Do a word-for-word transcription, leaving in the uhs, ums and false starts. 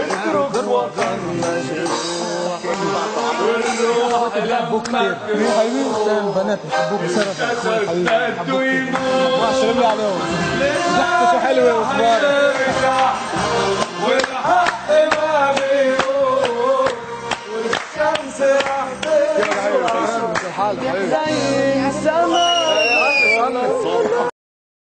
اترك وطننا جروح والروح لما يا حبيبي البنات يحبوك بسبب اخوي حبيبي يحبوك ما شاء الله عليهم ضحكته حلوه وصغار والحق ما بيروح والشمس راح تطلع حالك حبيبي زي السما